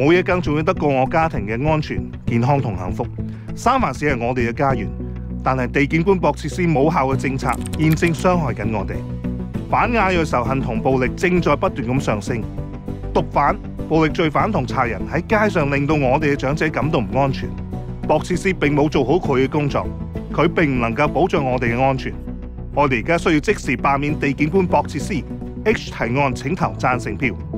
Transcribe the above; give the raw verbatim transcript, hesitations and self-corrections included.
冇嘢更重要得過我家庭嘅安全、健康同幸福。三藩市係我哋嘅家園，但係地檢官博設施冇效嘅政策，現正傷害緊我哋。反亞裔仇恨同暴力正在不斷咁上升，毒販、暴力罪犯同賊人喺街上令到我哋嘅長者感到唔安全。博設施並冇做好佢嘅工作，佢並唔能夠保障我哋嘅安全。我哋而家需要即時罷免地檢官博設施。H 提案請投贊成票。